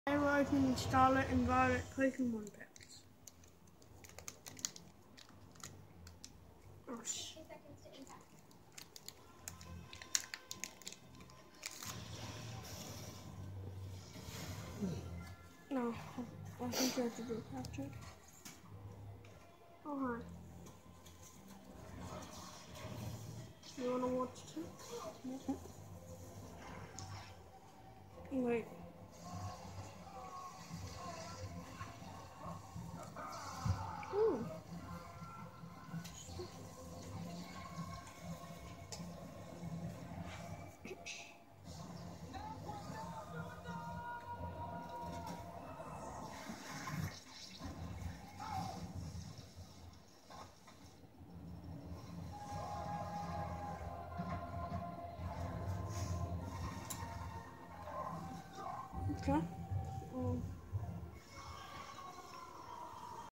I can Scarlet and Violet Pokemon packs. Oh, no, I think you have to do a capture. Oh, hi. You wanna watch too? Wait. Ooh. Okay.